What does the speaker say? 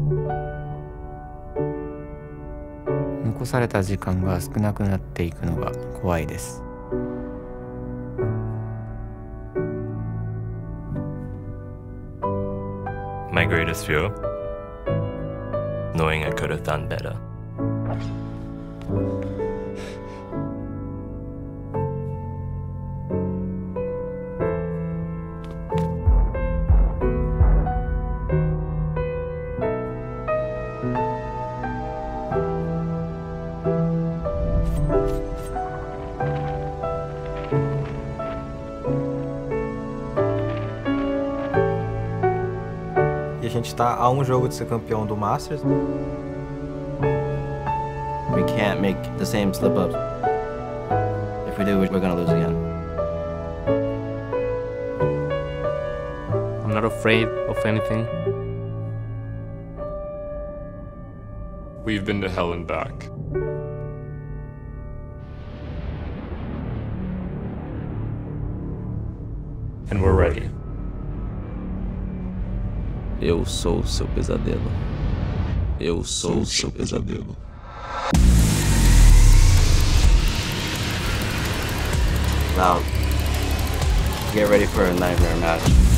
残された時間が少なくなっていくのが怖いです。 My greatest fear? Knowing I could have done better. E a gente tá a um jogo de ser campeão do Masters. We can't make the same slip-ups. If we do, we're gonna lose again. I'm not afraid of anything. We've been to hell and back. And we're ready. Eu sou o seu pesadelo. Eu sou o seu pesadelo. Now, get ready for a nightmare match.